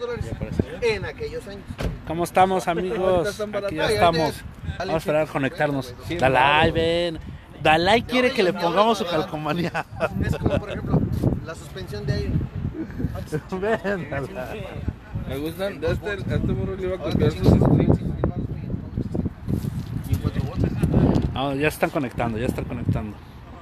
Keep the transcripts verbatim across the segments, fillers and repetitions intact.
dólares en aquellos años. ¿Cómo estamos, amigos? Aquí ya estamos. Vamos a esperar a conectarnos. Dalai, ven. Dalai quiere que le pongamos su calcomanía. Es como, por ejemplo, la suspensión de aire. Ven, Dalai. Me gustan, de este, a este burro le iba a copiar sus strings. Ah, ya están conectando, ya están conectando.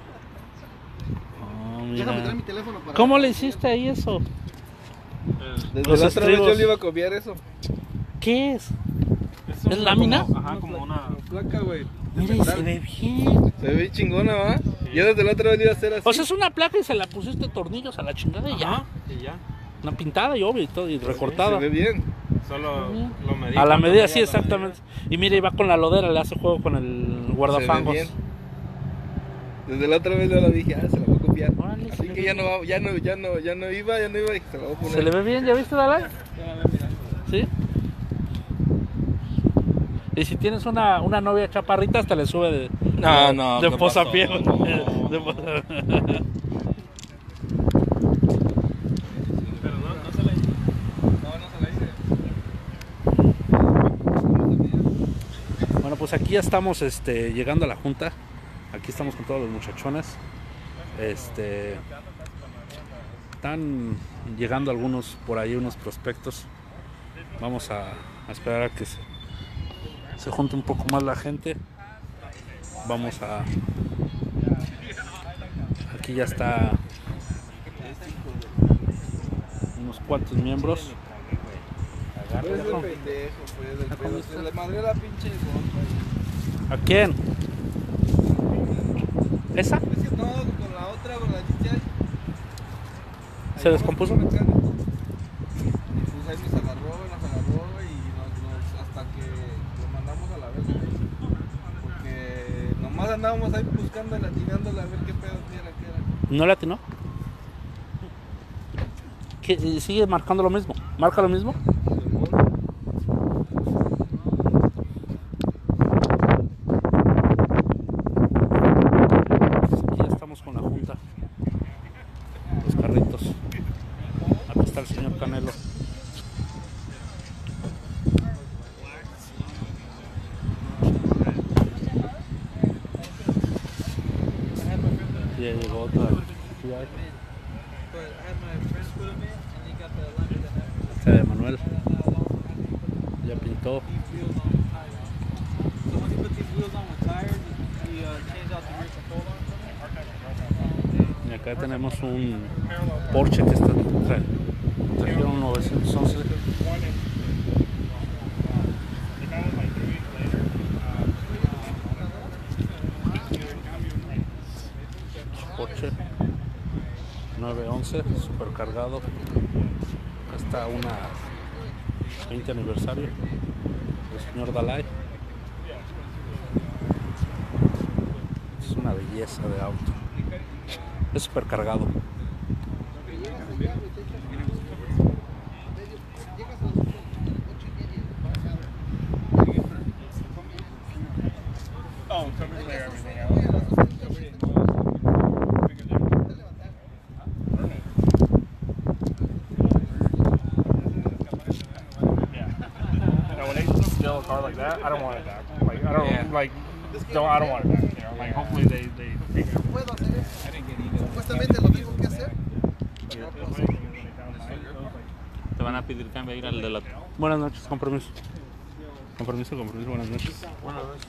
Oh, Déjame traer mira. mi teléfono para... ¿Cómo le hiciste ahí eso? Desde Los la otra vez estribos. yo le iba a copiar eso. ¿Qué es? Es, ¿Es lámina? Como, ajá, como una... Como placa, güey. Mira, y se ve bien. Se ve chingona, ¿va? Yo desde la otra vez le iba a hacer así. O sea, es una placa y se la pusiste tornillos a la chingada y ya. Ajá, y ya. Una pintada y obvio y todo, y recortada. Se ve bien. Solo Bien. lo medí. A la cuando medida, medía sí, la exactamente. Y mira, y va con la lodera, le hace juego con el guardafangos. Se ve bien. Desde la otra vez yo la dije, ah, se la voy a copiar. Órale, se Así le que ve ya no, va, ya no, ya no, ya no iba, ya no iba y se la voy a poner. ¿Se le ve bien? ¿Ya viste, Dalai? ¿Sí? Y si tienes una, una novia chaparrita, hasta le sube de, No, de, no, de ¿qué posapié. pasó? De No. posa- Pero no, no se le... No, no se la hice. Bueno, pues aquí ya estamos este, llegando a la junta. Aquí estamos con todos los muchachones. Este, están llegando algunos por ahí, unos prospectos. Vamos a, a esperar a que se, se junte un poco más la gente. Vamos a... Aquí ya está unos cuantos miembros. Pues el pendejo, pues, el pedo. Se le madre la pinche bomba. ¿A quién? ¿Esa? Es que no, con la otra, con la D J I. ¿Se descompuso? Y pues ahí nos agarró, nos agarró y nos, nos, hasta que lo mandamos a la verga. Porque nomás andábamos ahí buscando, latinándole a ver qué pedo era, qué era. ¿No le atinó? ¿Qué, sigue marcando lo mismo? ¿Marca lo mismo? Aquí ya estamos con la junta. Los carritos. Aquí está el señor Canelo. Y ya llegó otra. Ya. Este de Manuel. Ya pintó. Y acá tenemos un Porsche que está tra trajeron un novecientos once. Porsche nueve once, super cargado. Acá está una veinte aniversario del señor Dalai. Es una belleza de auto. Es super cargado. Oh, cover clear everything out. When they steal a car like that, I don't want it back. Like I don't Yeah. like don't I don't want it back. You know, like hopefully they they. Puedo hacer eso. Supuestamente lo tengo que hacer. Te van a pedir cambio a ir al de la... Buenas noches, con permiso. Con permiso, con permiso, buenas noches. Bueno, ves.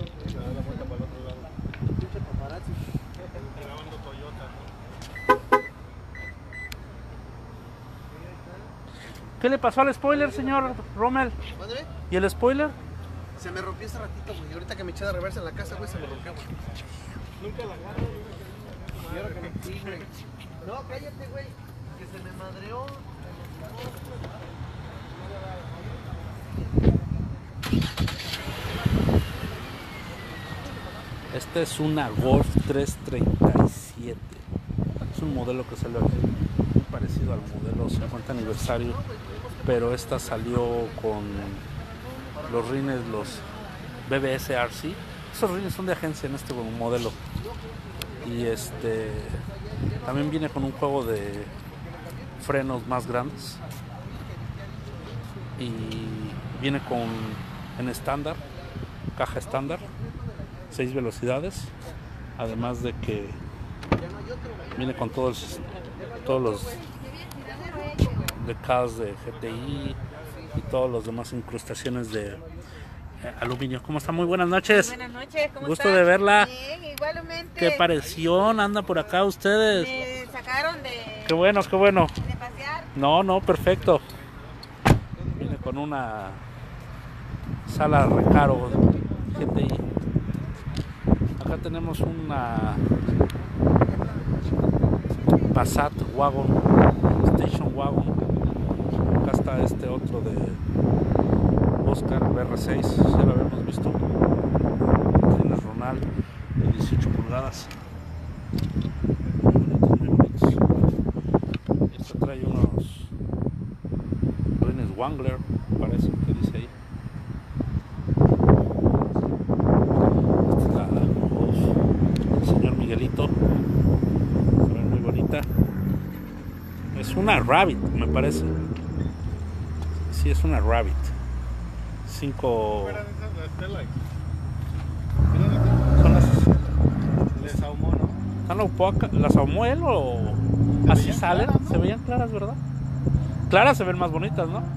¿Qué le pasó al spoiler, señor Rommel? Mándeme. ¿Y el spoiler? Se me rompió hace ratito, güey. Ahorita que me eché de reversa en la casa, güey, se me rompió, güey. Nunca la agarro, güey. Quiero que me sí, güey. No, cállate, güey. Que se me madreó. Esta es una Golf trescientos treinta y siete. Es un modelo que salió aquí, muy parecido al modelo cincuenta aniversario, pero esta salió con los rines, los B B S R C. Esos rines son de agencia en este modelo. Y este también viene con un juego de frenos más grandes. y viene con en estándar, caja estándar, seis velocidades, además de que viene con todos, todos los decals de G T I y todos los demás incrustaciones de eh, aluminio. ¿Cómo está? Muy buenas noches. Buenas noches, ¿cómo Gusto estás? de verla. Bien, igualmente. Qué pareción anda por acá ustedes. Me sacaron de, Qué bueno, qué bueno. de pasear. No, no, perfecto. Viene con una sala recaro G T I. Acá tenemos una Passat Wagon, Station Wagon. Acá está este otro de Oscar B R seis, ya lo habíamos visto. Tiene Ronald de dieciocho pulgadas. Muy bonitos, muy bonitos. Este trae unos Ruines Wangler, parece que dice ahí. Esta es la Golf del señor Miguelito. Se ve muy bonita. Es una Rabbit, me parece. Sí, es una Rabbit. Cinco. Son las. Les ahumó, ¿no? ¿Están opacas? ¿Las ahumó él o así salen? claras, ¿no? Se veían claras, ¿verdad? Claras se ven más bonitas, ¿no?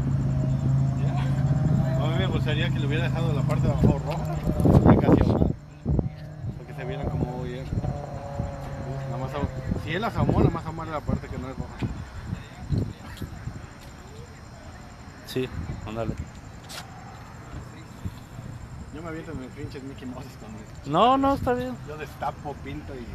A mí me gustaría que le hubiera dejado la parte de abajo roja, ya casi ahumada, porque se vieran como bien. Nada más ahum- si él las ahumó, nada más ahumar la parte que no es roja. Sí, ándale. Yo me aviento mis pinches Mickey Mouse con esto. No, no, está bien. Yo destapo, pinto y...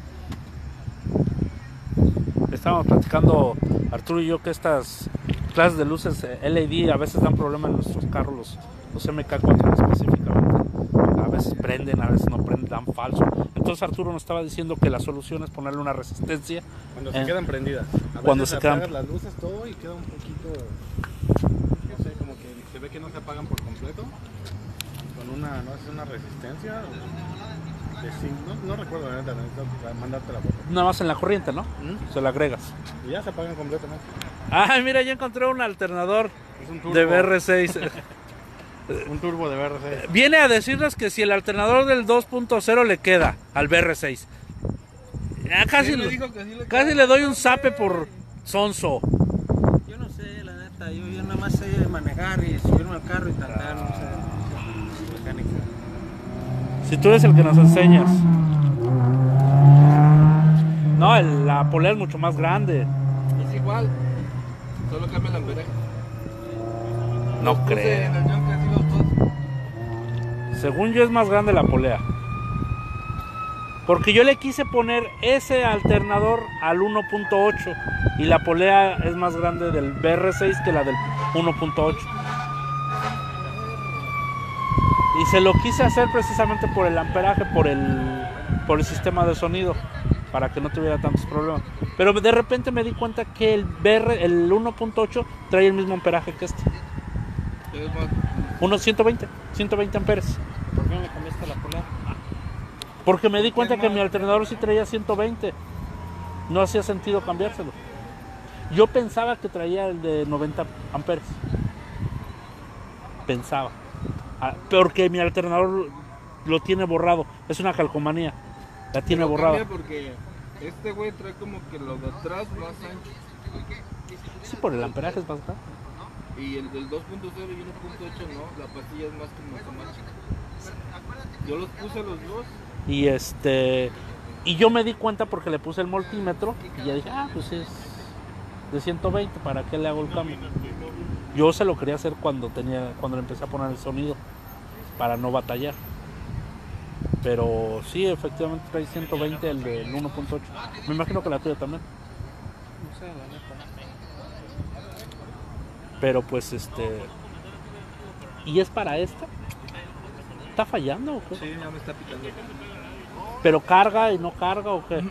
Estábamos platicando Arturo y yo que estas clases de luces eh, L E D a veces dan problema en nuestros carros, los, los M K cuatro específicamente. A veces prenden, a veces no prenden, dan falso. Entonces Arturo nos estaba diciendo que la solución es ponerle una resistencia. Cuando se Eh, quedan prendidas. A cuando veces se quedan- apagas las luces, todo y queda un poquito... No sé, como que se ve que no se apagan por completo. Con una, no es una resistencia. De cinco, no, no recuerdo la neta, necesito mandarte la foto. Nada más en la corriente, ¿no? ¿Mm? Se la agregas. Y ya se apagan completamente. Ay, mira, ya encontré un alternador Es un turbo. de B R seis. Un turbo de B R seis. Viene a decirnos que si el alternador del dos punto cero le queda al B R seis. Ya casi, Sí, me le- dijo que sí le casi queda. le doy un zape por sonso. Yo no sé, la neta, yo, yo nada más sé manejar y subirme al carro y tratar, no sé, no sé, mecánica. Si tú eres el que nos enseñas. No, el- la polea es mucho más grande. Es igual, solo cambia el amperaje. No Puse creo. en el Yonka así los dos. Según yo es más grande la polea. Porque yo le quise poner ese alternador al uno punto ocho y la polea es más grande del B R seis que la del uno punto ocho. Y se lo quise hacer precisamente por el amperaje, por el, por el sistema de sonido, para que no tuviera tantos problemas. Pero de repente me di cuenta que el B R, el uno punto ocho trae el mismo amperaje que este. Es más, Unos ciento veinte, ciento veinte amperes. ¿Por qué no le cambiaste la polea? Porque me di cuenta que mi alternador sí traía ciento veinte. No hacía sentido cambiárselo. Yo pensaba que traía el de noventa amperes. Pensaba. Ah, porque mi alternador lo tiene borrado. Es una calcomanía. La tiene lo borrada. cambia porque este güey trae como que lo de atrás más ancho. Sí, por el amperaje es más grande. Y el del dos punto cero y uno punto ocho no, la pastilla es más como que más chica. Yo los puse los dos. Y este. Y yo me di cuenta porque le puse el multímetro. Y ya dije, ah, pues es de ciento veinte. ¿Para qué le hago el cambio? Yo se lo quería hacer cuando tenía, cuando le empecé a poner el sonido, para no batallar. Pero sí, efectivamente trae ciento veinte el del uno punto ocho. Me imagino que la tuya también. No sé, la neta. Pero pues este. ¿Y es para esta? ¿Está fallando o qué? Sí, ya me está picando. ¿Pero carga y no carga o qué?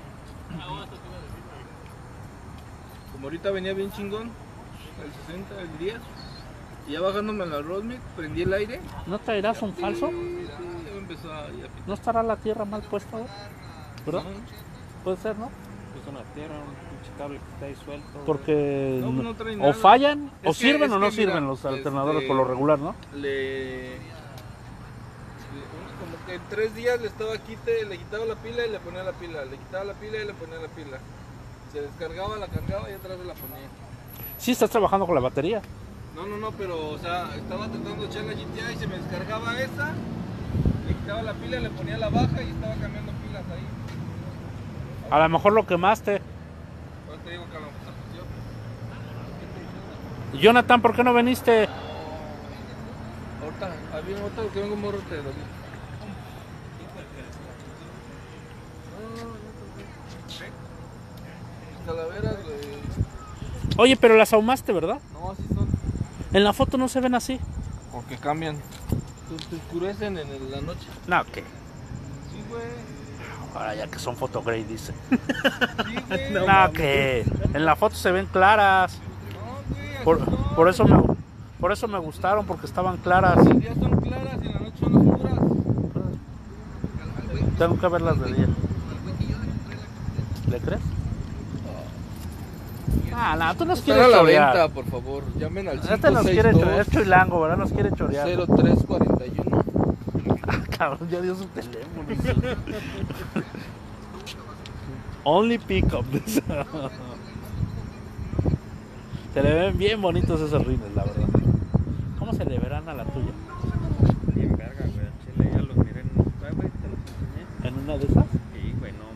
Como ahorita venía bien chingón, el sesenta, el diez, y ya bajándome a la Roadmix, prendí el aire. ¿No traerás un falso? Y ya me empezó a, ya picar. ¿No estará la tierra mal puesta, güey? ¿Verdad? No, Puede ser, ¿no? pues es una tierra, un pinche cable que está ahí suelto. Porque No, no trae o nada. fallan, Es o que- sirven es o no que, mira, sirven los alternadores este, por lo regular, ¿no? Le... le- Como que en tres días le estaba quite, le quitaba la pila y le ponía la pila, le quitaba la pila y le ponía la pila. Se descargaba, la cargaba y otra vez la ponía. Sí, estás trabajando con la batería. No, no, no, pero, o sea, estaba tratando de echar la G T A y se me descargaba esa, le quitaba la pila, le ponía la baja y estaba cambiando pilas ahí. A lo mejor lo quemaste. Pues te digo que a lo mejor se pusió. Jonathan, ¿por qué no viniste? Ahorita, había otro que vengo morro te lo digo. Calaveras, güey. Oye, pero las ahumaste, ¿verdad? No, así son. En la foto no se ven así. Porque cambian. Se se oscurecen en el- la noche. No, ¿qué? Sí, güey. Ahora ya que son photograde, dice. Sí, güey. No, No, que en la foto se ven claras. güey. así Por, son. por eso me por eso me gustaron, porque estaban claras. En el día son claras y en la noche son oscuras. Tengo que verlas de día. ¿Le crees? Ah, no, tú nos Están quieres a la chorear. venta, por favor. Llamen al Este nos quiere chorear, es cinco seis chilango, ¿verdad? Nos quiere chorear. dos cero tres cuatro uno. Ah, cabrón, ya dio su teléfono. Only pickup. Se le ven bien bonitos esos rines, la verdad. ¿Cómo se le verán a la tuya? Bien verga, güey. En Chile ya los miré en un güey, güey, te los enseñé. ¿En una de esas? Sí, güey, no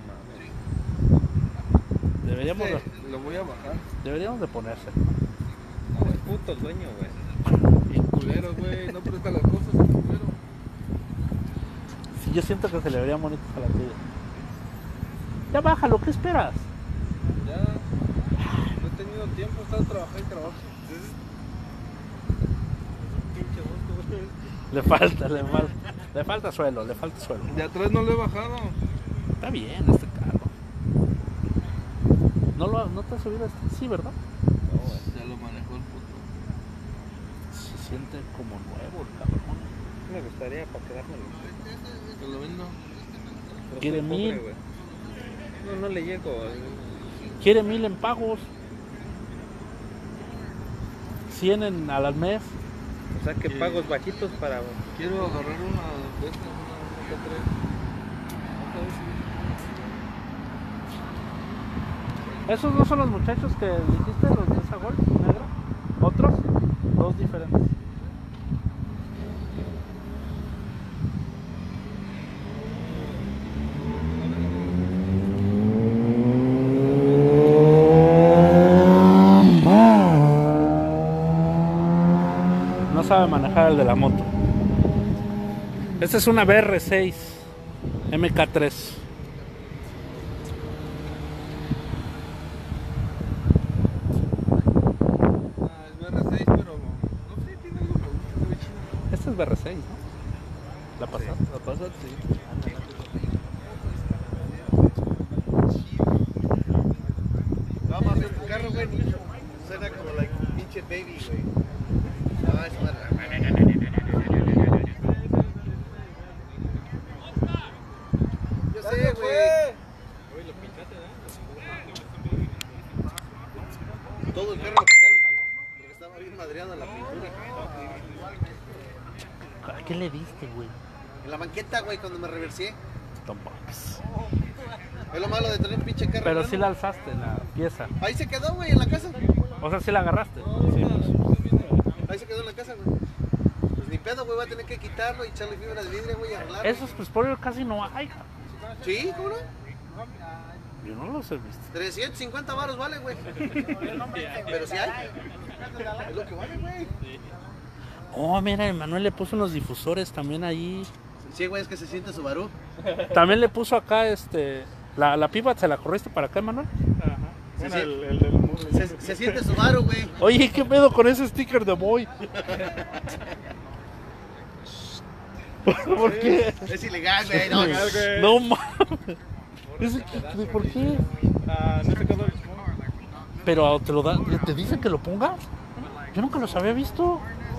mames. Deberíamos, de, Este, lo voy a bajar. deberíamos de ponerse. No, es puto dueño, güey. Bien culero, güey. No presta las cosas, el culero. Sí, yo siento que se le verían bonitos a la tuya. Ya bájalo, ¿qué esperas? Ya. No he tenido tiempo, he estado trabajando y trabajo. Pinche bosco, güey. Le falta, le falta. Le falta suelo, le falta suelo. De atrás no lo he bajado. Está bien este carro. ¿No, lo, no te has subido este? Sí, ¿verdad? No, güey. Ya lo manejó el puto. Se siente como nuevo el cabrón. Me gustaría para quedármelo. Que lo vendo. Pero Quiere soy pobre, mil. güey. No, no le llego. Quiere mil en pagos. cien en, al mes. O sea que Sí. pagos bajitos para. Quiero agarrar una de estas, una M K tres. ¿Esos no son los muchachos que dijiste, los de esa Golf negra? ¿Otros? Dos diferentes. No sabe manejar el de la moto. Esta es una B R seis M K tres. Ah, es B R seis, pero no sé, tiene algo que me gusta, se ve chido. Esta es B R seis, ¿no? La pasada. La pasada, sí. Vamos a hacer un carro, güey. Suena como like pinche baby, güey. No, es madre. Yo ¡Ya sé, se güey. fue! Todo el carro lo pintaron porque estaba bien madreada la pintura. ¿A qué le diste, güey? En la banqueta, güey, cuando me reversé. No mames. Es lo malo de tener un pinche carro. Pero grande. sí la alzaste, la pieza. Ahí se quedó, güey, en la casa. O sea, sí la agarraste. Sí, pues. Ahí se quedó en la casa, güey. Pues ni pedo, güey, voy a tener que quitarlo y echarle fibra de vidrio, güey, y arreglarlo. Esos pues por ello casi no hay. Sí, ¿cómo no? Yo no los he visto. trescientos cincuenta baros vale, güey. Pero si hay. Es lo que vale, güey. Oh, mira, Emanuel le puso unos difusores también ahí. Sí, güey, es que se siente Subaru. También le puso acá, este... La, la pipa, ¿se la corriste para acá, Emanuel? Ajá. Sí, Bueno, sí. el, el del muro. Se, se siente Subaru, güey. Oye, ¿qué pedo con ese sticker de boy? ¿Por qué? Es ilegal, güey. No, Ilegal, güey. No mames. ¿Ese qué- ¿Por qué? Ah, no sé cuándo. Pero te lo da, te dicen que lo pongas. Yo nunca los había visto.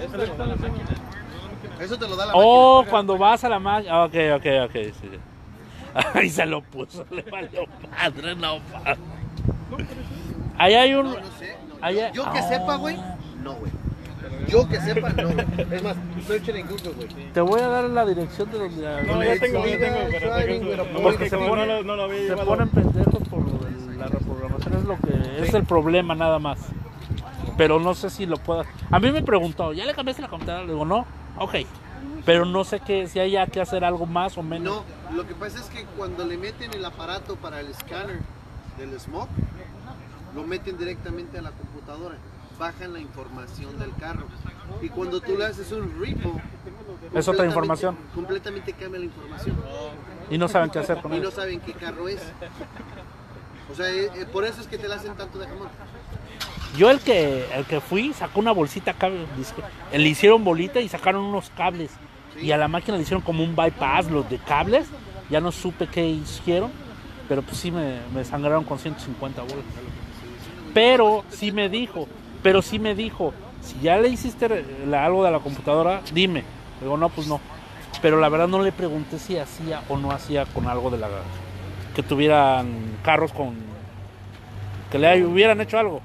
eso te lo da la Oh, máquina. cuando vas a la máquina. Ok, ok, ok. Sí. Ahí se lo puso, le valió madre, no mames. Ahí hay un... No, no sé. no. Ahí hay- Yo que Ah. sepa, güey, no, güey. Yo que sepa, no, güey. Es más, search en Google, güey. Te voy a dar la dirección de donde... No, ya tengo, ya tengo, pero Driving with a no, Porque que se como pone- no lo, no lo había Se llevado. ponen pendejos por lo de la reprogramación, es lo que es el problema nada más. Pero no sé si lo pueda. A mí me preguntó, ¿ya le cambiaste la computadora? Le digo, no, ok. Pero no sé qué, si haya que hacer algo más o menos. No, lo que pasa es que cuando le meten el aparato para el escáner del smoke, lo meten directamente a la computadora. Bajan la información del carro. Y cuando tú le haces un repo, Es otra completamente- información. Completamente cambia la información. Y no saben qué hacer con Y él. no saben qué carro es. O sea, eh, eh, por eso es que te la hacen tanto de jamón. Yo el que el que fui sacó una bolsita acá, dice, le hicieron bolita y sacaron unos cables. Y a la máquina le hicieron como un bypass, los de cables. Ya no supe qué hicieron, pero pues sí me, me sangraron con ciento cincuenta bolas. Pero sí me dijo, pero sí me dijo, si ya le hiciste la- algo de la computadora, dime. Digo, no, pues no. Pero la verdad no le pregunté si hacía o no hacía con algo de la... que tuvieran carros con... que le hubieran hecho algo.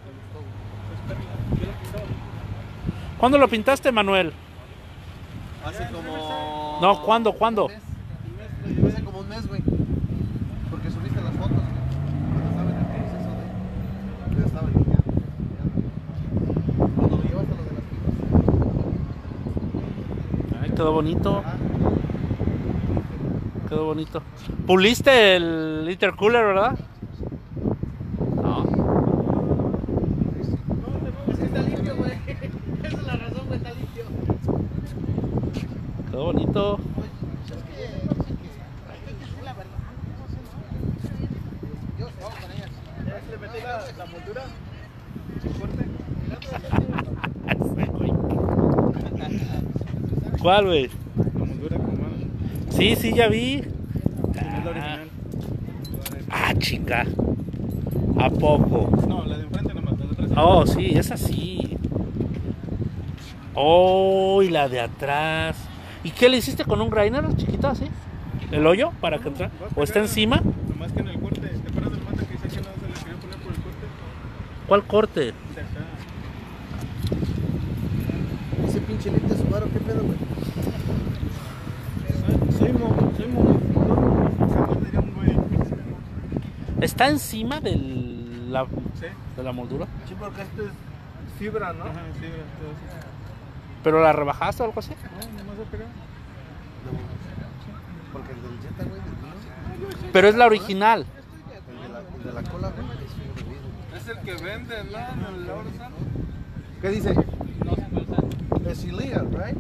¿Cuándo lo pintaste, Manuel? Hace como... No, ¿cuándo, cuándo? Un mes. Hace como un mes, güey. Porque subiste las fotos, güey. Cuando estaba en el proceso de... Ya estaba limpiando. Cuando me llevaste lo de las pipas. Ay, quedó bonito. Quedó bonito. ¿Puliste el intercooler, verdad? No. Sí, está limpio, güey. Esa es la razón, güey, está limpio. Quedó bonito. ¿Ya se le metí la, la moldura? ¿Cuál, güey? La moldura con mano. Sí, sí, ya vi. Es la original. Ah, chinga. ¿A poco? No, la de enfrente nomás, la de atrás. Oh, sí, es así. Oh, y la de atrás. ¿Y qué le hiciste con un grinder chiquito así? ¿El hoyo para que entre? ¿O está encima? Nomás que en el corte, ¿te acuerdas del mate que dice que no se le quería poner por el corte? ¿Cuál corte? De acá. Ese pinche lente de Subaru, ¿qué pedo, güey? Soy mo, soy mo. Jamás diría un güey. ¿Está encima del, la, Sí. de la moldura? Sí, porque esto es fibra, ¿no? Ajá, sí, mira, todo así. ¿Pero la rebajaste o algo así? No, nomás se pega. Porque el del Jetta, güey, del mío, Pero es la original. el de la, el de la cola, güey, es un ruido. Es el que vende, ¿no? En el Orsa. ¿Qué dice? Es illegal, right?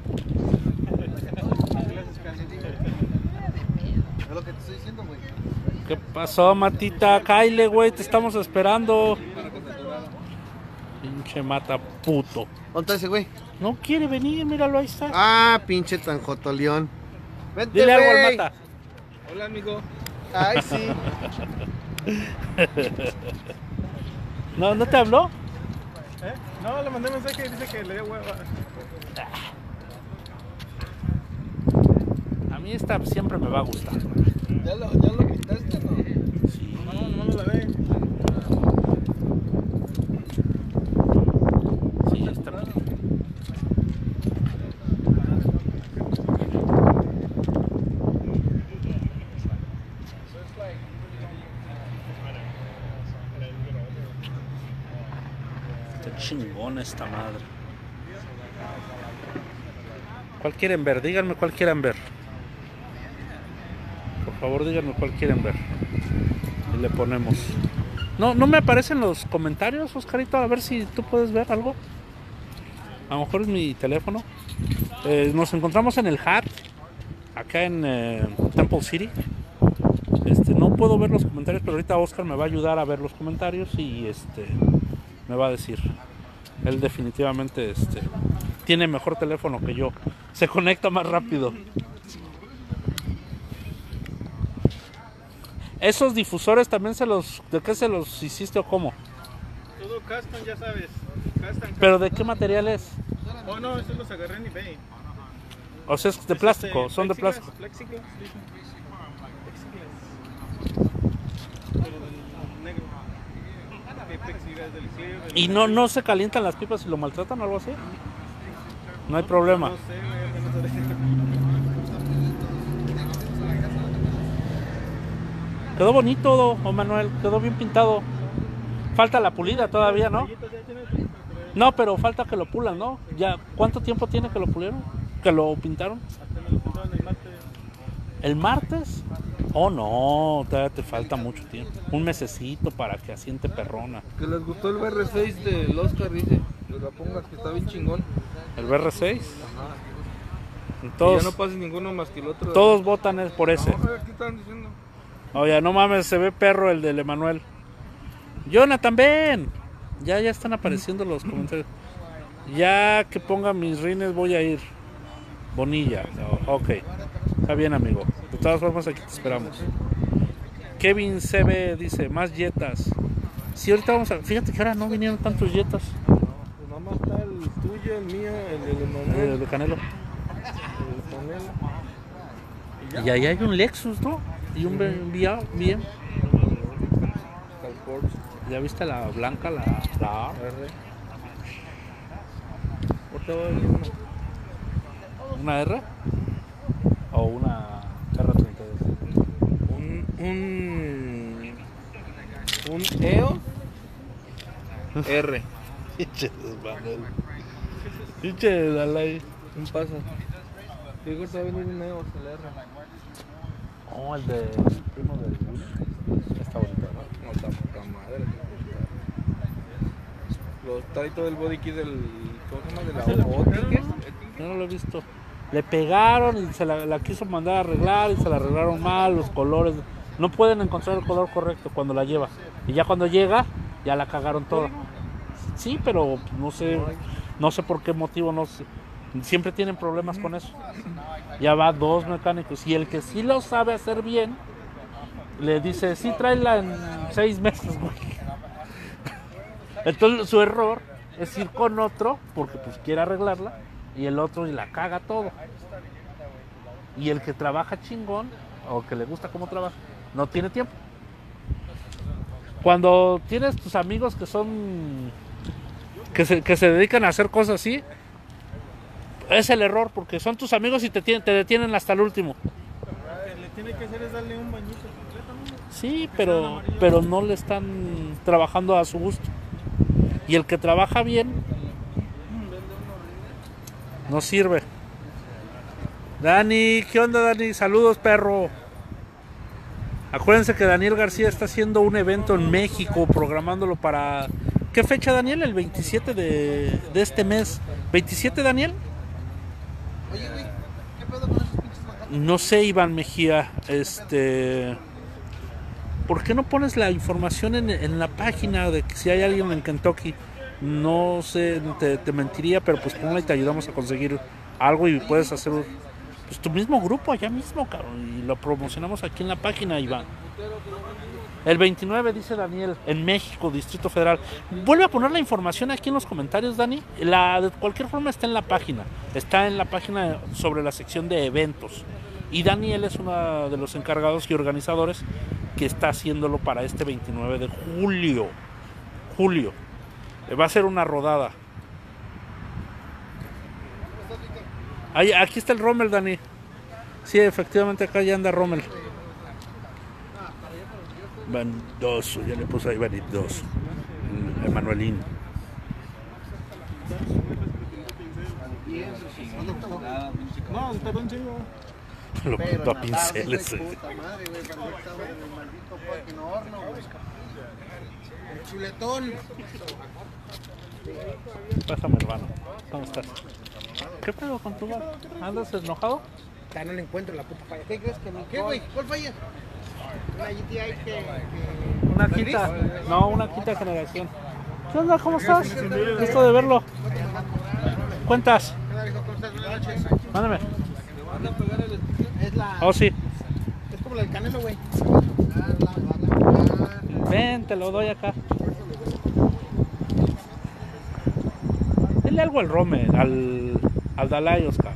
Es lo que te estoy diciendo, güey. ¿Qué pasó, Matita? Kyle, güey, te estamos esperando. Pinche mata puto. ¿Dónde está ese güey? No quiere venir, míralo, ahí está. Ah, pinche tan jotoleón. Vente, Dile algo al güey. mata. Hola, amigo. Ay, sí. ¿No, ¿No te habló? ¿Eh? No, le mandé mensaje y dice que le dio hueva. A mí esta siempre me va a gustar. ¿Ya lo, ya lo quitaste, no? Sí. No, no me la ve. Sí, está bien. Está chingona esta madre. ¿Cuál quieren ver? Díganme cuál quieren ver. Por favor, díganme cuál quieren ver. Y le ponemos. No, no me aparecen los comentarios, Oscarito. A ver si tú puedes ver algo. A lo mejor es mi teléfono. Eh, nos encontramos en el Hat, acá en eh, Temple City. Este, no puedo ver los comentarios, pero ahorita Oscar me va a ayudar a ver los comentarios y este me va a decir. Él definitivamente este, tiene mejor teléfono que yo. Se conecta más rápido. Esos difusores también se los... ¿De qué se los hiciste o cómo? Todo custom, ya sabes. Custom. ¿Pero de qué material es? Oh, no, estos los agarré en eBay. O sea, es de Es plástico, este, son de plexiglass, plástico. Plexiglass, dicen. Plexiglass. Pero del negro. flexibilidad del clip. el- ¿Y no, no se calientan las pipas si lo maltratan o algo así? No hay problema. No sé, güey, no sé. Quedó bonito, don Manuel, quedó bien pintado. Falta la pulida todavía, ¿no? No, pero falta que lo pulan, ¿no? Ya, ¿cuánto tiempo tiene que lo pulieron? ¿Que lo pintaron? ¿El martes? Oh, no, todavía te falta mucho tiempo. Un mesecito para que asiente perrona. Que les gustó el B R seis del Oscar, dice. Que la pongas, que está bien chingón. ¿El B R seis? Ajá. Todos, Y ya no pase ninguno más que el otro. todos votan es por ese. No, a ver, ¿qué están diciendo? Oye, no mames, se ve perro el del Emanuel. Jonathan, ven. Ya, ya están apareciendo los comentarios. Ya que ponga mis rines voy a ir. Bonilla. No, ok. Está bien, amigo. De todas formas, aquí te esperamos. Kevin C B dice, más yetas. Sí, ahorita vamos a... Fíjate que ahora no vinieron tantos yetas. Pues nada más está el tuyo, el mío, el del Eh, Emanuel, de Canelo. el de Canelo. Y ahí hay un Lexus, ¿no? Y un B M W, bien. Está el Porsche ¿Ya viste la blanca, la, la A? R. Ahorita va a venir uno. ¿Una R? ¿O una R treinta y dos? Un, un, un E O S R. Pinche desmadre. Pinche Dalai. Un pasa. Digo, ahorita va a venir un E O S, el R. Oh, el de el primo de Will. Está bonito, ¿no? No, está poca madre. Los trae todo el body kit del. ¿Cómo se llama? De la Otis. Yo no lo he visto. Le pegaron y se la, la quiso mandar a arreglar y se la arreglaron mal, los colores. No pueden encontrar el color correcto cuando la lleva. Y ya cuando llega, ya la cagaron toda. Sí, pero no sé, no sé por qué motivo, no sé. Siempre tienen problemas con eso. Ya va dos mecánicos y el que sí lo sabe hacer bien, le dice, sí, tráela en seis meses, güey. Entonces su error es ir con otro porque pues quiere arreglarla y el otro y la caga todo. Y el que trabaja chingón o que le gusta cómo trabaja, no tiene tiempo. Cuando tienes tus amigos que son que se, que se dedican a hacer cosas así, es el error porque son tus amigos y te, tienen, te detienen hasta el último. Lo que le tiene que hacer es darle un bañito completamente. Sí, pero, pero no le están trabajando a su gusto. Y el que trabaja bien no sirve. Dani, ¿qué onda, Dani? Saludos, perro. Acuérdense que Daniel García está haciendo un evento en México, programándolo para... ¿Qué fecha, Daniel? El veintisiete de, de este mes. ¿veintisiete, Daniel? Oye, güey, ¿qué pedo con esos pinches majates? No sé, Iván Mejía, este... ¿Por qué no pones la información en, en la página de que si hay alguien en Kentucky? No sé, te, te mentiría, pero pues ponla y te ayudamos a conseguir algo y puedes hacer pues, tu mismo grupo allá mismo, cabrón, y lo promocionamos aquí en la página, Iván. El veintinueve, dice Daniel, en México, Distrito Federal. Vuelve a poner la información aquí en los comentarios, Dani. La, de cualquier forma está en la página. Está en la página sobre la sección de eventos. Y Daniel es uno de los encargados y organizadores que está haciéndolo para este veintinueve de julio. Julio. Va a ser una rodada. Ahí, aquí está el Rommel, Dani. Sí, efectivamente acá ya anda Rommel. Bandoso, ya le puse ahí Bandoso. Emanuelín. No, está un chingo. Lo Pero pintó a en la pinceles. tarde, hijo de puta madre, güey, cuando yo estaba en el maldito fucking horno, güey. El chuletón. Pásame, hermano. ¿Cómo estás? ¿Qué pedo con tu bar? ¿Andas enojado? Ya no le encuentro la puta falla. ¿Qué crees que no? ¿Qué, güey? ¿Cuál falla? Una G T I que... que... Una quinta. No, una quinta generación. ¿Qué onda? ¿Cómo estás? Gusto de verlo. ¿Cuentas? Mándame. Es la... Oh, sí. Es como la del Canelo, güey. Ven, te lo doy acá. Dile algo al Rome, al, al Dalai, Oscar.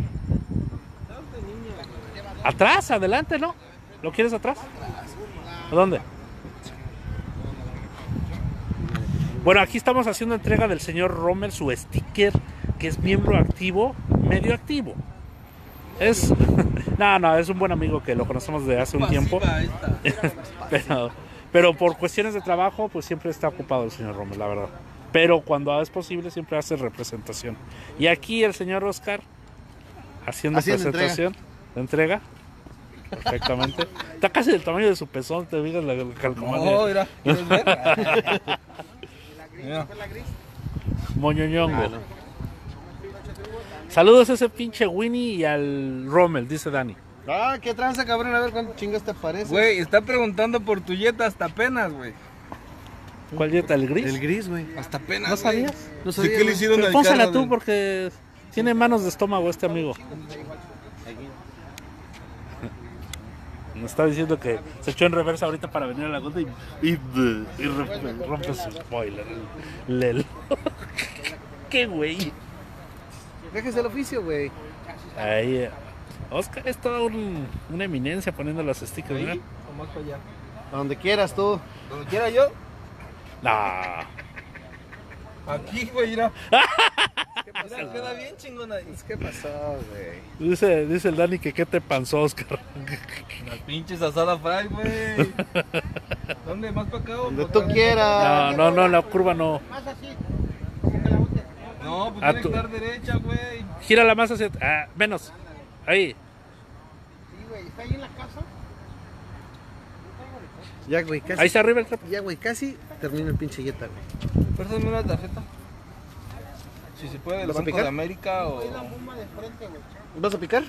Atrás, adelante, ¿no? ¿Lo quieres atrás? ¿A dónde? Bueno, aquí estamos haciendo entrega del señor Rommel, su sticker, que es miembro activo, medio activo. Es... no, no, es un buen amigo que lo conocemos desde hace un tiempo. pero, pero por cuestiones de trabajo, pues siempre está ocupado el señor Rommel, la verdad. Pero cuando es posible, siempre hace representación. Y aquí el señor Oscar, haciendo, haciendo presentación, entrega. entrega. Perfectamente. Está casi del tamaño de su pezón, te digas la calcomanía. No, mira, ¿quieres ver? Mira. ¿Fue la gris? Moñoñongo. Ah, no. Saludos a ese pinche Winnie y al Rommel, dice Dani. Ah, qué tranza, cabrón, a ver cuánto chingas te parece. Güey, está preguntando por tu Jetta hasta apenas, güey. ¿Cuál Jetta? ¿El gris? El gris, güey. Hasta apenas. ¿No sabías? No sabía. Sí, que le hicieron al Pónsala carro, tú güey. porque tiene manos de estómago este amigo. Me está diciendo que se echó en reversa ahorita para venir a la gota y, y, y rompe, rompe su spoiler. Lel. ¿Qué güey? Déjese el oficio, güey. Ahí, eh, Oscar es toda un, una eminencia poniendo los stickers, ¿verdad? O más para allá. A donde quieras tú. Donde quiera yo. Nah. Aquí, güey, mira. Mira, queda bien chingona. ¿Qué pasó, güey? Dice, dice el Dani que qué te pasó, Oscar. Las pinches asadas fry, güey. ¿Dónde? ¿Más para acá o Donde para tú acá? quieras. No, no, no, la curva no. Más así. No, pues A tiene tu- que estar derecha, güey. Gira la más hacia... Ah, menos. Ahí. Sí, güey. ¿Está ahí en la casa? Ya, güey, casi. Ahí está arriba el trapo. Ya, güey, casi termina el pinche Jetta, güey. Préstame una tarjeta. Si se puede, del ¿Vas a Banco picar? de América o... La bomba de frente, güey. ¿Vas a picar?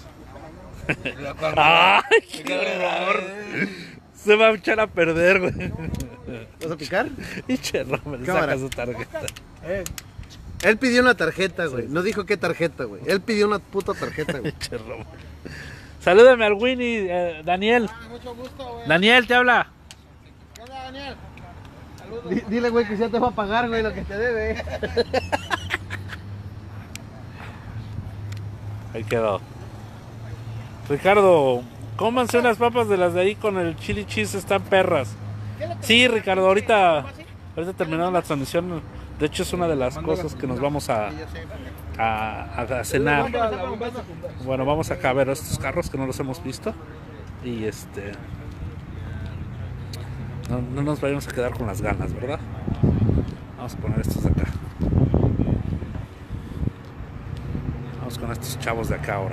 ¡Ay, qué horror! Se va a echar a perder, güey. ¿Vas a picar? Pinche Rommel, Cámara. saca su tarjeta. Él pidió una tarjeta, güey. No dijo qué tarjeta, güey. Él pidió una puta tarjeta, güey. Pinche Rommel. Salúdame al Winnie, eh, Daniel. Ah, mucho gusto, güey. Daniel, te habla. ¿Qué onda, Daniel? Saludos. Di- Dile, güey, que ya te va a pagar, güey, lo que te debe. Ahí quedó. Ricardo, cómanse unas papas de las de ahí con el chili cheese, están perras. Sí, Ricardo, ahorita, ahorita terminando la transmisión. De hecho, es una de las cosas que nos vamos a, a, a cenar. Bueno, vamos acá a ver estos carros que no los hemos visto. Y este. No, no nos vayamos a quedar con las ganas, ¿verdad? Vamos a poner estos de acá. Vamos con estos chavos de acá ahora.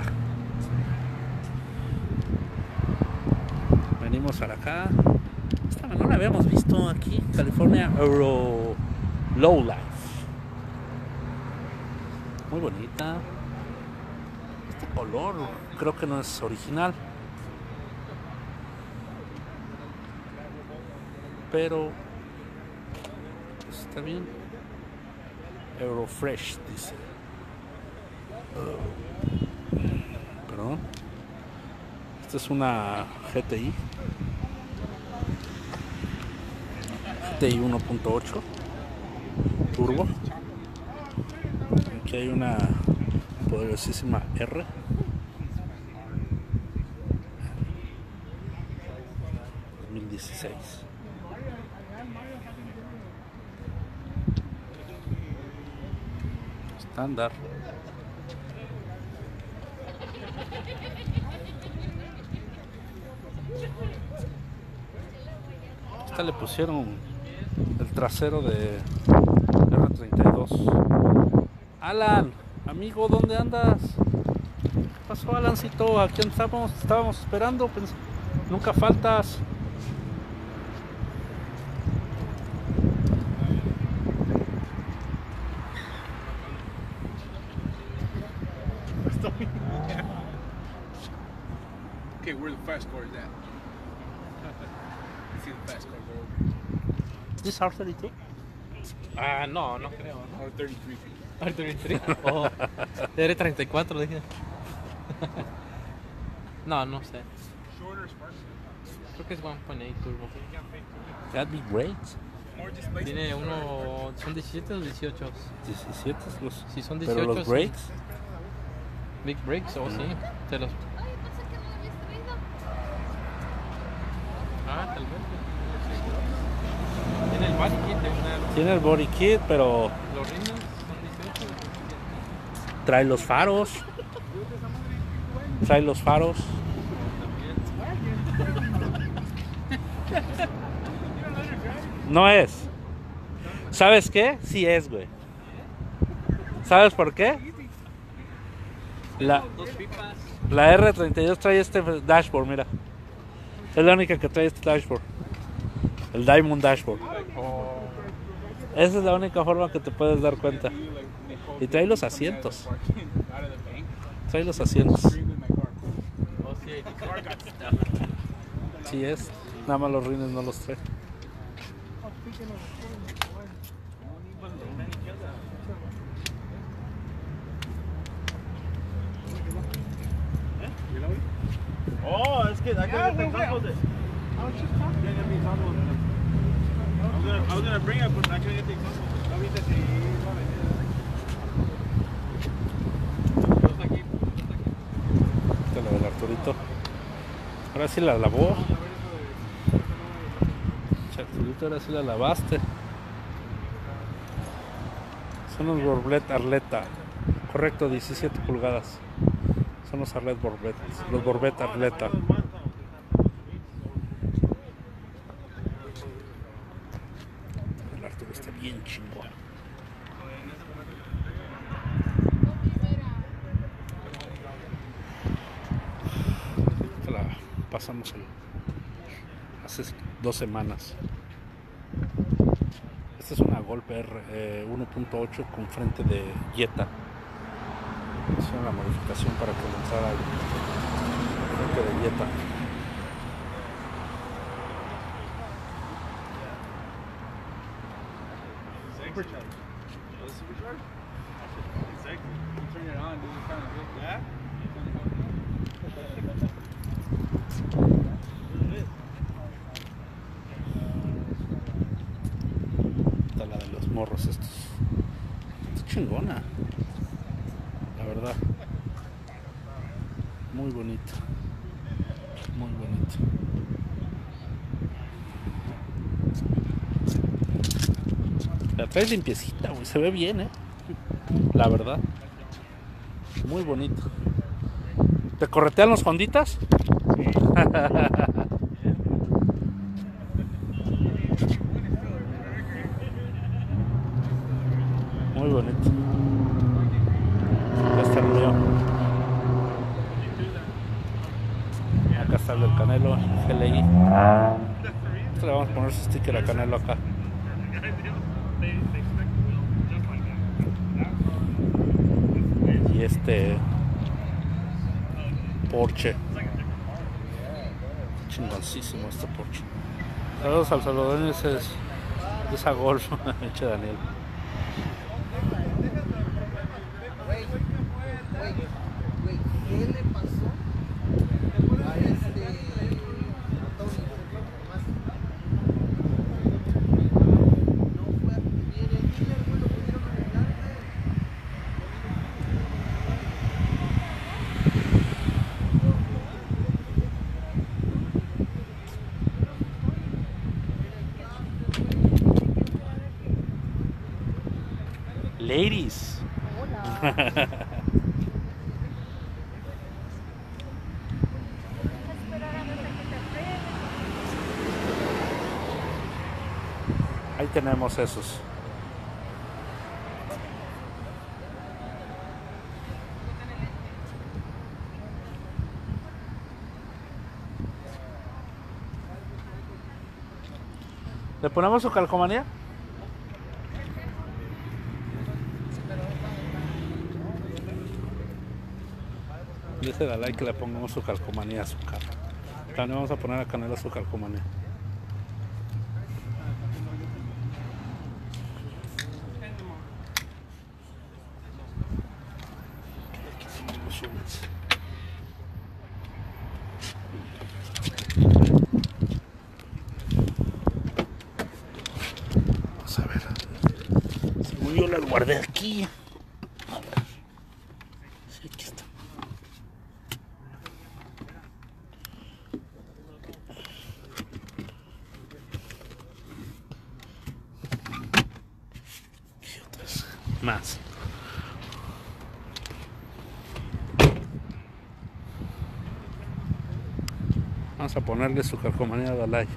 Venimos para acá. Esta no la habíamos visto aquí. California Euro Lowlife. Muy bonita. Este color creo que no es original. Pero pues, está bien. Eurofresh dice. Uh, perdón. Esta es una G T I. G T I uno punto ocho turbo. Aquí hay una poderosísima R. dos mil dieciséis. Estándar. Esta le pusieron el trasero de R treinta y dos. Alan, amigo, ¿dónde andas? ¿Qué pasó, Alancito? Aquí estamos, estábamos esperando, pens- nunca faltas. Okay, where the fast car is at? See the fast car go. ¿Es this R treinta y dos? Ah, no, no creo. ¿no? R thirty-three feet. R treinta y tres. Oh, R treinta y cuatro, dije. No, no sé. Shorter, spark. Creo que es uno punto ocho turbo. That'd be great. More displacement. Tiene uno. ¿Son diecisiete o dieciocho? diecisiete los, Si son pero dieciocho. los sí. brakes. Big brakes, o sí. Te los. Ah, tal vez. Tiene el body kit de una- Tiene el body kit, pero los rines son dieciocho. trae los faros. Trae los faros. No es. ¿Sabes qué? Sí es, güey. ¿Sabes por qué? La, Dos pipas. la R treinta y dos trae este dashboard, mira. Es la única que trae este dashboard. El Diamond Dashboard. Esa es la única forma que te puedes dar cuenta. Y trae los asientos. Trae los asientos. Sí es. Nada más los rines no los trae. Oh, it's good. I couldn't get the examples. I was just talking. Yeah, get the examples. I was gonna, I was gonna bring it, but I couldn't get the examples. No viste si iba a venir. Esta es la del Arturito. Ahora sí la lavó. Arturito, ahora sí la lavaste. Son los Borbet Arleta. Correcto, diecisiete pulgadas. Son los Arlet Borbet. Los Borbet Arleta. El Arturo está bien chingón. Esta la pasamos el, hace dos semanas. Esta es una Golf R eh, uno punto ocho con frente de Jetta. Es una modificación para que lanzara el frente de Jetta. Supercharged. Oh, supercharged? Exactly. You turn it on, dude. It's kind of good. Yeah? Esta la de los morros estos. Está chingona. La verdad. Muy bonito. Muy bonito. La traes limpiecita, güey. Se ve bien, eh. La verdad. Muy bonito. ¿Te corretean los Honditas? Muy bonito. Acá está el mío. Acá está el del Canelo, G L I. Esto le vamos a poner su sticker a Canelo acá. Y este Porsche. Chingoncísimo este Porsche. Saludos al salvadoreño, ese es esa Golf. Eche Daniel. Güey, ¿qué le pasó a este Tony? No fue a pedir el dealer, güey, lo pudieron arreglar, Ladies. Ahí tenemos esos. ¿Le ponemos su calcomanía? Dice la like que le pongamos su calcomanía a su carro. También vamos a poner a Canelo su calcomanía. Vamos a ver. Según yo las guardé aquí. A ver. Sí, aquí está. más. Vamos a ponerle su calcomanía de Dalai.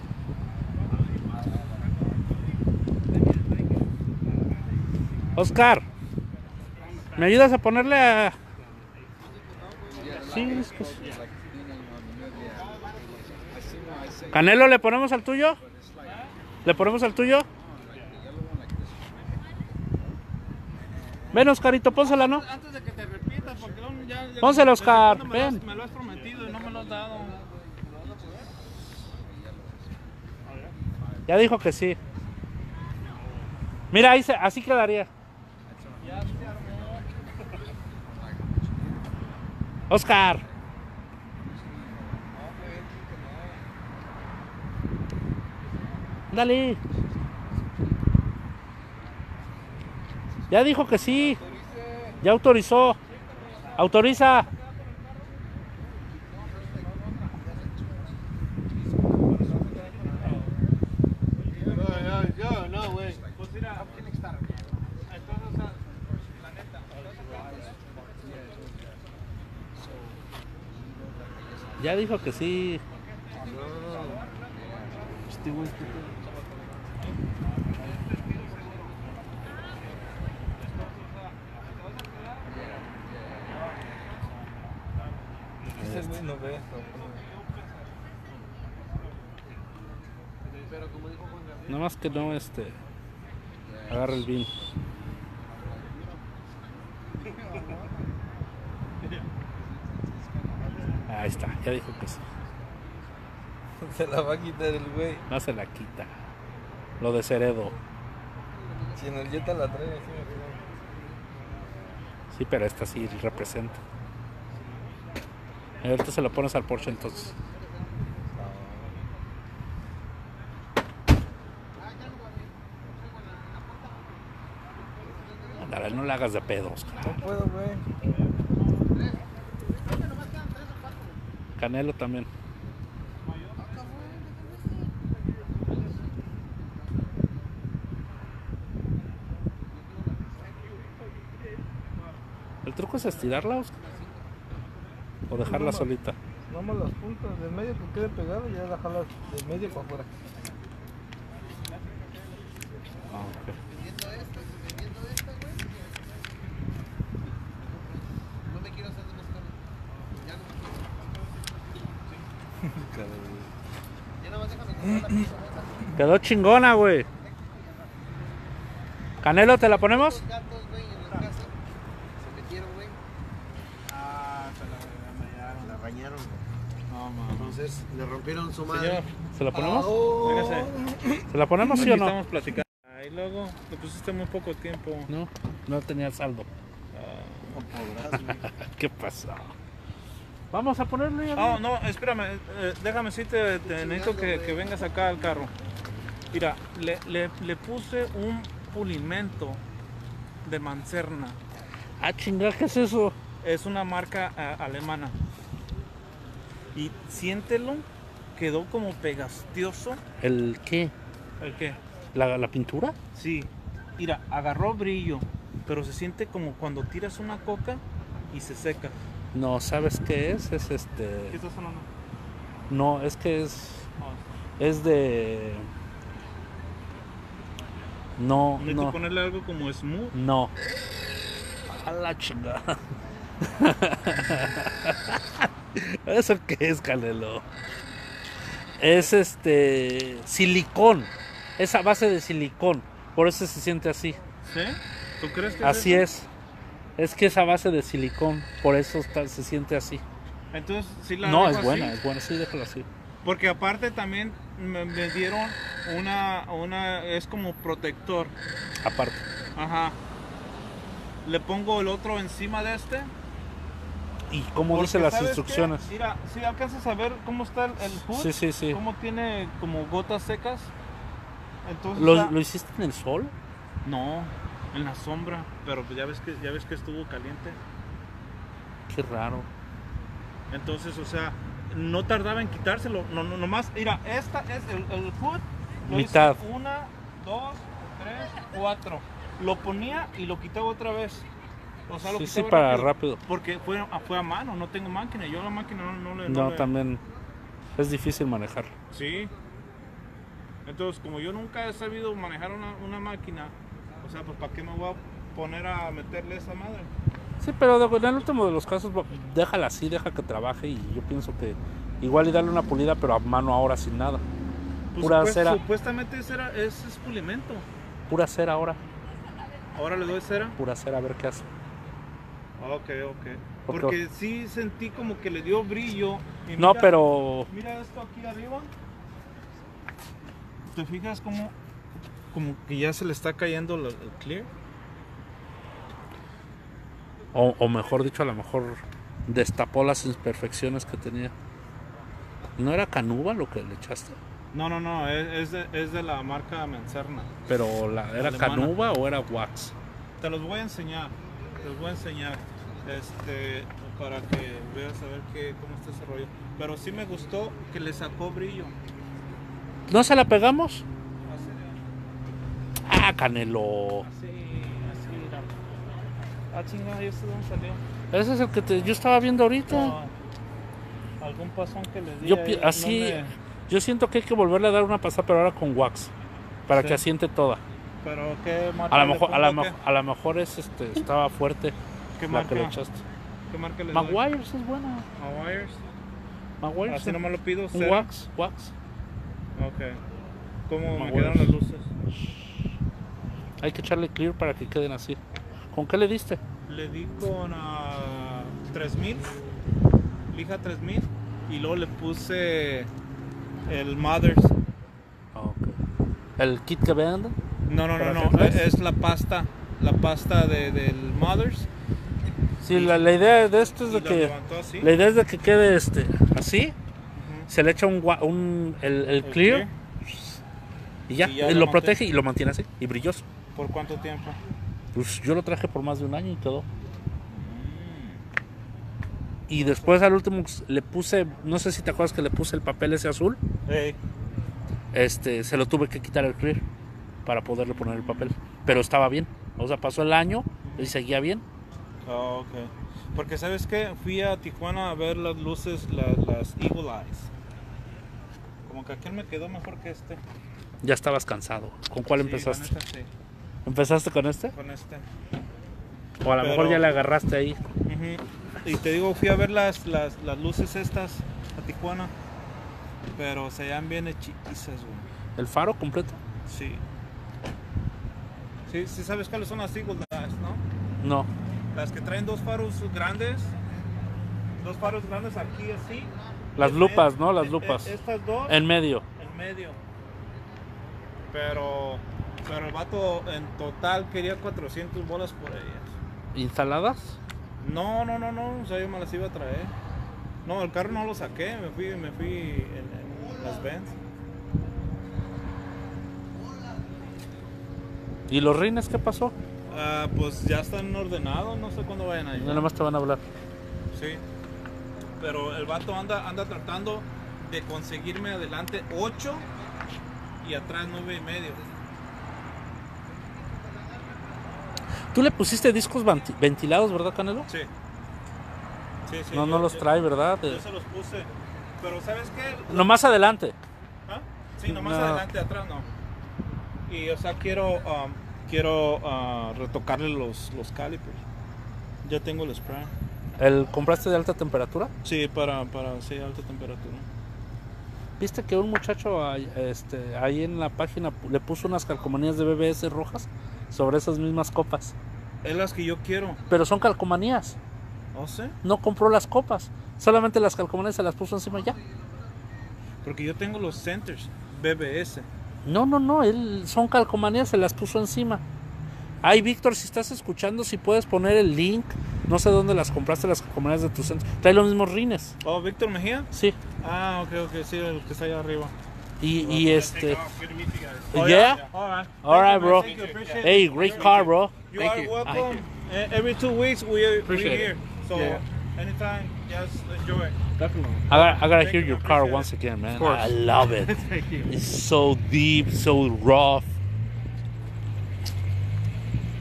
Oscar, ¿me ayudas a ponerle a...? Sí, es que sí. Canelo, ¿le ponemos al tuyo? ¿Le ponemos al tuyo? Ven, Oscarito, pónsela, ¿no? Antes de que te repitas, porque no, ya, ya Pónsela, Oscar, desde cuándo me lo has- ven. Me lo has prometido y no me lo has dado. Ya dijo que sí. Mira, ahí se, así quedaría. Oscar. Dale. Ya dijo que sí. Ya autorizó. Autoriza. Yo, no, güey. Pues mira, entonces, la neta, Ya dijo que sí. Este güey, ¿qué ese güey no ve. Nada más que no este agarra el vino. Ahí está, ya dijo que sí. Se la va a quitar el güey. No se la quita. Lo de Ceredo. Si en el Jetta la trae así, Sí, pero esta sí representa. Y ahorita se lo pones al Porsche entonces. Ándale, no le hagas de pedos. no puedo, güey. Canelo también. El truco es estirarla, Oscar, o dejarla solita. Nomás las puntas del medio que quede pegado y ya dejarlas del medio para afuera. Ah, ok. Vendiendo esta, vendiendo esta, güey. No me quiero hacer de más caro. Ya no me quiero. Ya nada más déjame comprar la pieza. Quedó chingona, güey. Canelo, ¿te la ponemos? Los gatos, güey, en la casa se metieron, güey. Ah, se la rayaron. La rañaron, güey. No, mamá. Entonces, le rompieron su madre. Señor, ¿Se la ponemos? véngase. ¿Se la ponemos, sí Aquí o no? estamos platicando. Y luego le pusiste muy poco tiempo. No, no tenía saldo. ¿Qué pasó? Vamos a ponerlo ya. Oh, no, espérame, eh, déjame si te, te necesito que, que vengas acá al carro. Mira, le, le, le puse un pulimento de manzerna. Ah, chinga, ¿qué es eso? Es una marca eh, alemana. Y siéntelo, quedó como pegastioso. ¿El qué? ¿El qué? ¿La, la pintura? Sí, mira, agarró brillo, pero se siente como cuando tiras una coca y se seca. No, ¿sabes qué es? Es ¿Qué este... está sonando? No, es que es... Oh, Es de... No, necesito no, ponerle algo como smooth. no. A la chingada. ¿Eso qué es, Canelo? Es este... silicón. Es a base de silicón. Por eso se siente así. ¿Sí? ¿Tú crees que Así eso? es. Es que es a base de silicón. Por eso está- se siente así. Entonces, sí la No, dejo es así. buena, es buena. Sí, déjalo así. Porque aparte también me, me dieron una, una, es como protector. Aparte. Ajá. Le pongo el otro encima de este. ¿Y cómo porque, dice las ¿sabes qué? instrucciones? Mira, si alcanzas a ver cómo está el, el hood, Sí, sí, sí. cómo tiene como gotas secas. Entonces, ¿Lo, ah, lo hiciste en el sol? no, en la sombra, pero pues ya ves que ya ves que estuvo caliente. Qué raro. Entonces, o sea, no tardaba en quitárselo. No, no, nomás, mira, esta es el, el hood. Lo Mitad. hice una, dos, tres, cuatro. lo ponía y lo quitaba otra vez. O sea, lo Sí, sí, quitaba para rápido. Porque fue a, fue a mano, no tengo máquina. Yo la máquina no, no le... No, le- también es difícil manejarlo. Sí. Entonces, como yo nunca he sabido manejar una, una máquina, o sea, pues ¿para qué me voy a poner a meterle esa madre? Sí, pero de- en el último de los casos, bo- déjala así, deja que trabaje y yo pienso que igual y darle una pulida, pero a mano ahora sin nada. Pues Pura supues- cera. Supuestamente ese era, ese es pulimento. Pura cera ahora, Ahora le doy cera. pura cera, a ver qué hace. Ok, ok. Porque- Porque sí sentí como que le dio brillo. y No, mira- pero Mira esto aquí arriba. ¿Te fijas como, como que ya se le está cayendo la- el clear? o, o mejor dicho, a lo mejor destapó las imperfecciones que tenía. ¿No era canuba lo que le echaste? No, no, no, es, es, de, es de la marca Mencerna. Pero la, ¿era Alemana. canuba o era wax? Te los voy a enseñar, te los voy a enseñar, este, para que veas a ver qué, cómo está ese rollo. Pero sí me gustó que le sacó brillo. ¿No se la pegamos? Así, Ah, Canelo. así, así, mira. Ah, chingada, ¿y esto de dónde salió? Ese es el que te- yo estaba viendo ahorita. No, algún pasón que le di. Yo ahí, pi- así, no me- yo siento que hay que volverle a dar una pasada, pero ahora con wax, para Sí. que asiente toda. Pero qué marca A lo le mejor, a pongo, la, qué? mo- a lo mejor es este, estaba fuerte ¿Qué la que le marca? echaste. ¿Qué marca le doy? Maguires es buena. Maguires. Maguires. Así nomás lo pido. Un cero. wax, wax. Ok. ¿Cómo me Maguires. quedaron las luces? Hay que echarle clear para que queden así. ¿Con qué le diste? Le di con ah, tres mil, lija tres mil, y luego le puse el Mothers. Ah, ok. ¿El kit que venden? No, no, no, ¿Para no, qué traes? es la pasta, la pasta de, del Mothers. Sí, la, la idea de esto es Y de lo que levantó así. la idea es de que quede este así, Ujú. se le echa un, gua- un el, el El clear, y ya, Y ya él lo lo mantiene. protege y lo mantiene así y brilloso. ¿Por cuánto tiempo? Pues yo lo traje por más de un año y quedó. Y después al último le puse, no sé si te acuerdas que le puse el papel ese azul, Hey. este, se lo tuve que quitar el clear para poderle poner el papel, pero estaba bien. O sea, pasó el año y seguía bien. Oh, ok. Porque ¿sabes qué? Fui a Tijuana a ver las luces, la- las Eagle Eyes. Como que aquel me quedó mejor que este. Ya estabas cansado. ¿Con cuál Sí, empezaste? la neta, sí, ¿Empezaste con este? con este. O a lo Pero- mejor ya le agarraste ahí. Ujú. Y te digo, fui a ver las, las, las luces estas a Tijuana. Pero se veían bien hechizas, güey. ¿El faro completo? Sí. Sí, sí sabes cuáles son las Eagle Eyes, ¿no? No. Las que traen dos faros grandes. Dos faros grandes aquí así. Las En lupas, med- ¿no? Las e- e- lupas. Estas dos. En medio. En medio. Pero, pero el vato en total quería cuatrocientas bolas por ellas. ¿Instaladas? No, no, no, no, o sea, yo me las iba a traer. No, el carro no lo saqué, me fui, me fui en, en las Benz. ¿Y los rines qué pasó? Ah, pues ya están ordenados, no sé cuándo vayan a Ya llegar. nada más te van a hablar. Sí. Pero el vato anda, anda tratando de conseguirme adelante ocho y atrás nueve y medio. Tú le pusiste discos vanti- ventilados, ¿verdad, Canelo? Sí. Sí, sí. No, yo- no los yo- trae, ¿verdad? Yo Eh, se los puse. Pero ¿sabes qué? Nomás adelante. ¿Ah? Sí, nomás No. adelante, atrás no. Y o sea, quiero um, quiero ah, retocarle los, los calipers. Ya tengo el spray. ¿El compraste de alta temperatura? Sí, para, para sí, alta temperatura. ¿Viste que un muchacho ahí, este, ahí en la página pu- le puso unas calcomanías de B B S rojas sobre esas mismas copas? Es las que yo quiero. Pero son calcomanías. ¿Oh, sí? No compró las copas. Solamente las calcomanías se las puso encima y ya. Porque yo tengo los centers B B S. No, no, no. Él, son calcomanías, se las puso encima. Ay, Víctor, si estás escuchando, si puedes poner el link. No sé dónde las compraste, las calcomanías de tu centro. Trae los mismos rines. Oh, Víctor Mejía. Sí. Ah, ok, ok, sí, el que está allá arriba. Y, y este. Oh, Yeah? All right. All right, Thank you, bro. man. Thank you, appreciate Hey, it. great car, bro. You Thank are you. welcome. Eh, Every two weeks we are we're Appreciate it. here. So Yeah. anytime, just enjoy. Definitely. I gotta, I gotta Thank hear you, your I car appreciate once again, man. course. I love it. Thank you. It's so deep, so rough.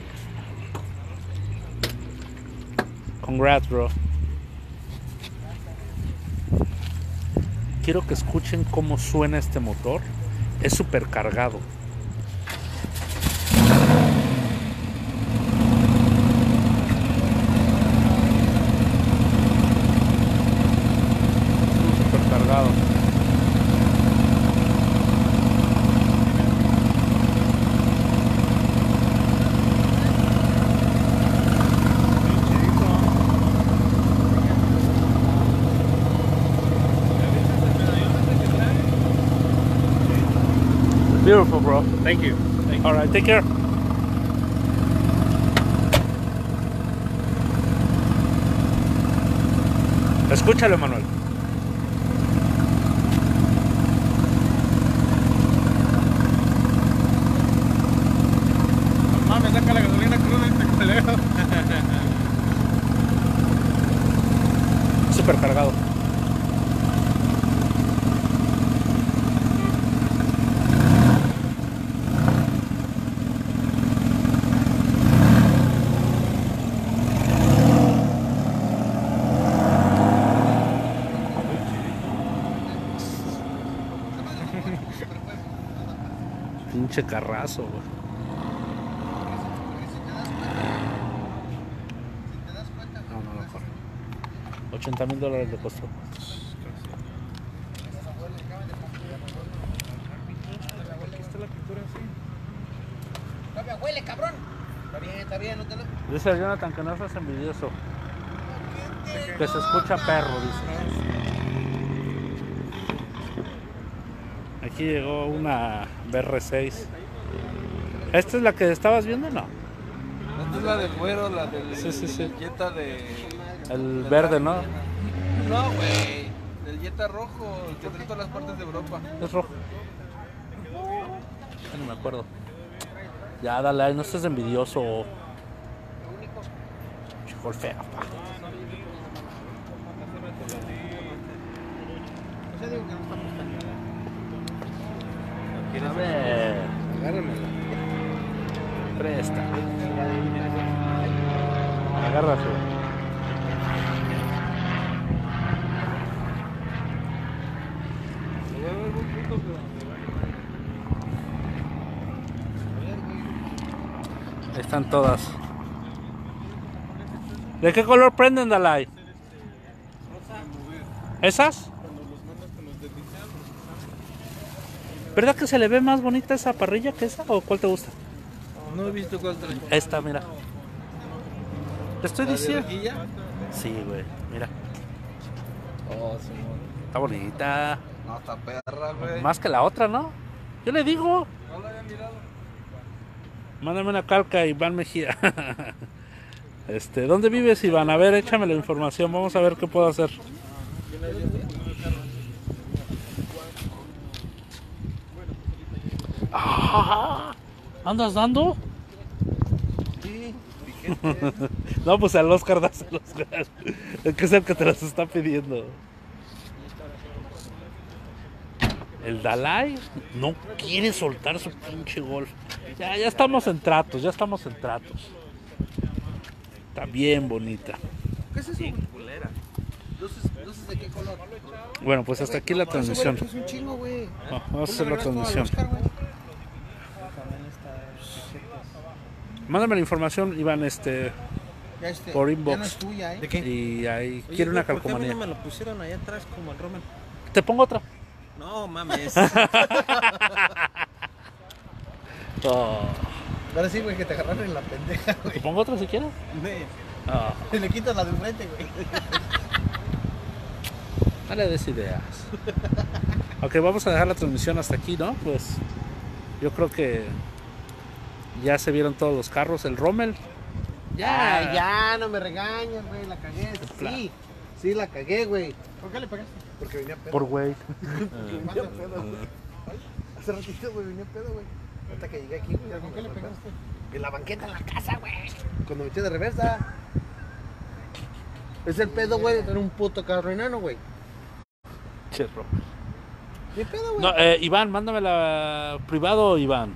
Congrats, bro. Quiero que escuchen cómo suena este motor. Es súper cargado. Súper cargado. Beautiful, bro. Thank you. Thank you. All right, take care. Escúchalo, Manuel. Mames, saca la gasolina cruda este culero. Súper cargado. Pinche carrazo, güey. No, no, mejor. ochenta mil dólares le costó. Aquí está la pintura así. Todavía huele, cabrón. Está bien, está bien, no te lo... Dice el Jonathan que no seas envidioso. Que se escucha perro, dice. Aquí llegó una B R seis. ¿Esta es la que estabas viendo o no? Esta es la de cuero, la del Sí, sí, sí. del Jetta de... El del verde, Rally. ¿no? No, güey. Del Jetta rojo, el que trae todas las partes de Europa. Es rojo. Ya no me acuerdo. Ya, dale, ahí, no estés envidioso. Chico fea, pa. O sea, digo que no estamos tan... A ver, Agárramela. presta. Agárrate. Lo voy a ver un punto, pero... Ahí están todas. ¿De qué color prenden, Dalai? ¿Esas? ¿Verdad que se le ve más bonita esa parrilla que esa? ¿O cuál te gusta? No he visto cuál trae. Esta, mira. Te estoy ¿La de diciendo. rejilla? Sí, güey, mira. Oh, Simón. Está bonita. No, está perra, güey. Más que la otra, ¿no? Yo le digo. No la había mirado. Mándame una calca, Iván Mejía. Este, ¿dónde vives, Iván? A ver, échame la información. Vamos a ver qué puedo hacer. Ah, ¿andas dando? Sí, No, pues al Oscar dáselo, Oscar. El que es el que te las está pidiendo. El Dalai no quiere soltar su pinche golf. Ya, ya estamos en tratos, ya estamos en tratos. Está bien bonita. ¿Qué es eso? ¿Luces, luces de qué color? Bueno, pues hasta aquí la transmisión. Es un chingo, güey. Ah, vamos a hacer la transmisión. Mándame la información, Iván, este, Ya este, por ya inbox. no es tuya, ¿eh? ¿De qué? Y ahí Oye, quiere una güey, ¿por qué a mí calcomanía. no me lo pusieron allá atrás como el Roman? Te pongo otra. No mames. Oh, Ahora sí, güey, que te agarraron en la pendeja, ¿te güey. pongo otra si quieres? Ah, Y le quitas la de enfrente, güey. no le des ideas. Ok, vamos a dejar la transmisión hasta aquí, ¿no? Pues yo creo que ya se vieron todos los carros. El Rommel. Ya, Ay, ya, no me regañes, güey, la cagué. Sí, sí, la cagué, güey. ¿Por qué le pegaste? Porque venía pedo. Por güey. Venía pedo, güey. Hace ratito, güey, venía pedo, güey. Hasta que llegué aquí, güey. ¿Con qué le pegaste? En la banqueta en la casa, güey. Cuando me eché de reversa. Es el pedo, güey, de tener un puto carro enano, güey. Che, Rommel. ¿Qué pedo, güey? No, eh, Iván, mándame la privado, Iván.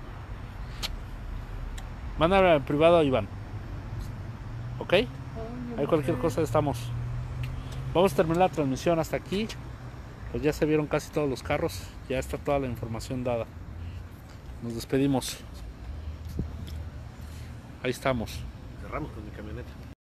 Mándame la privado, Iván. ¿Ok? Ahí cualquier cosa estamos. Vamos a terminar la transmisión hasta aquí. Pues ya se vieron casi todos los carros. Ya está toda la información dada. Nos despedimos. Ahí estamos. Cerramos con mi camioneta.